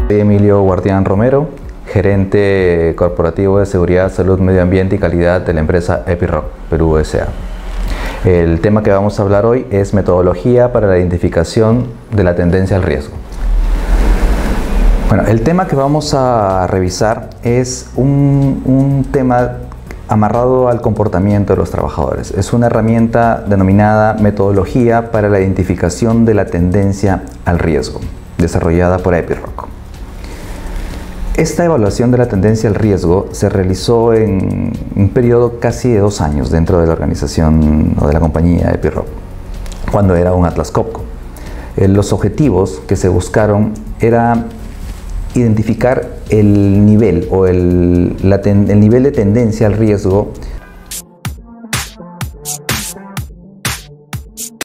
Soy Emilio Guardián Romero, gerente corporativo de seguridad, salud, medio ambiente y calidad de la empresa Epiroc Perú S.A. El tema que vamos a hablar hoy es metodología para la identificación de la tendencia al riesgo. Bueno, el tema que vamos a revisar es un tema amarrado al comportamiento de los trabajadores. Es una herramienta denominada metodología para la identificación de la tendencia al riesgo, desarrollada por Epiroc. Esta evaluación de la tendencia al riesgo se realizó en un periodo casi de 2 años dentro de la organización o de la compañía Epiroc, cuando era un Atlas Copco. Los objetivos que se buscaron era identificar el nivel o el nivel de tendencia al riesgo